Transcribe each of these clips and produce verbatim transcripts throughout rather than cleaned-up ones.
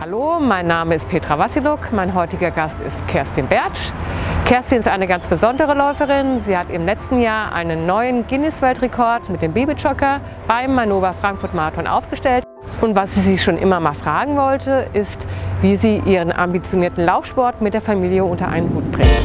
Hallo, mein Name ist Petra Wassiluk, mein heutiger Gast ist Kerstin Bertsch. Kerstin ist eine ganz besondere Läuferin. Sie hat im letzten Jahr einen neuen Guinness-Weltrekord mit dem Babyjogger beim Manova Frankfurt Marathon aufgestellt. Und was sie sich schon immer mal fragen wollte, ist, wie sie ihren ambitionierten Laufsport mit der Familie unter einen Hut bringt.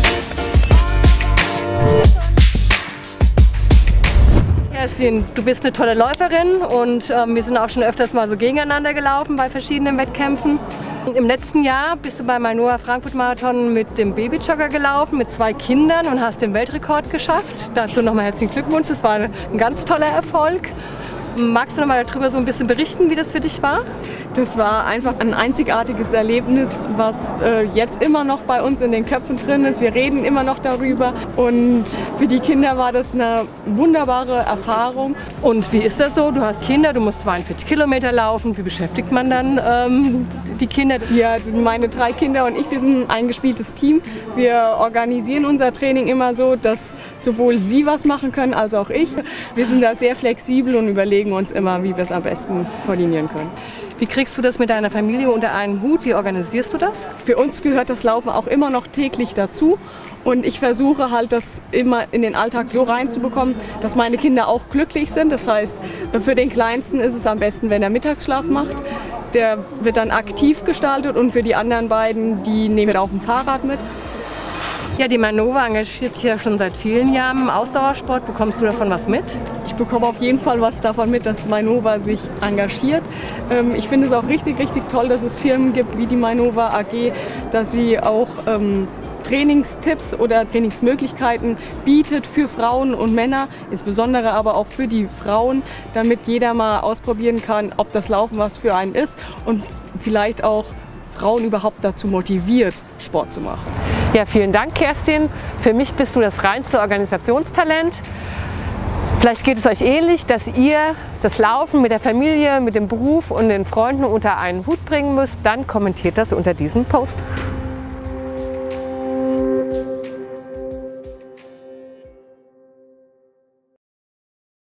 Kerstin, du bist eine tolle Läuferin und ähm, wir sind auch schon öfters mal so gegeneinander gelaufen bei verschiedenen Wettkämpfen. Im letzten Jahr bist du beim Manova Frankfurt Marathon mit dem Babyjogger gelaufen, mit zwei Kindern und hast den Weltrekord geschafft. Dazu nochmal herzlichen Glückwunsch, das war ein ganz toller Erfolg. Magst du noch mal darüber so ein bisschen berichten, wie das für dich war? Das war einfach ein einzigartiges Erlebnis, was äh, jetzt immer noch bei uns in den Köpfen drin ist. Wir reden immer noch darüber und für die Kinder war das eine wunderbare Erfahrung. Und wie ist das so? Du hast Kinder, du musst zweiundvierzig Kilometer laufen. Wie beschäftigt man dann ähm, die Kinder? Ja, meine drei Kinder und ich, wir sind ein eingespieltes Team. Wir organisieren unser Training immer so, dass sowohl sie was machen können als auch ich. Wir sind da sehr flexibel und überlegen uns immer, wie wir es am besten koordinieren können. Wie kriegst du das mit deiner Familie unter einen Hut? Wie organisierst du das? Für uns gehört das Laufen auch immer noch täglich dazu. Und ich versuche halt, das immer in den Alltag so reinzubekommen, dass meine Kinder auch glücklich sind. Das heißt, für den Kleinsten ist es am besten, wenn er Mittagsschlaf macht. Der wird dann aktiv gestaltet und für die anderen beiden, die nehmen wir auf dem Fahrrad mit. Ja, die Manova engagiert sich ja schon seit vielen Jahren im Ausdauersport. Bekommst du davon was mit? Ich bekomme auf jeden Fall was davon mit, dass Manova sich engagiert. Ich finde es auch richtig, richtig toll, dass es Firmen gibt wie die Manova A G, dass sie auch ähm, Trainingstipps oder Trainingsmöglichkeiten bietet für Frauen und Männer, insbesondere aber auch für die Frauen, damit jeder mal ausprobieren kann, ob das Laufen was für einen ist und vielleicht auch Frauen überhaupt dazu motiviert, Sport zu machen. Ja, vielen Dank, Kerstin. Für mich bist du das reinste Organisationstalent. Vielleicht geht es euch ähnlich, dass ihr das Laufen mit der Familie, mit dem Beruf und den Freunden unter einen Hut bringen müsst. Dann kommentiert das unter diesem Post.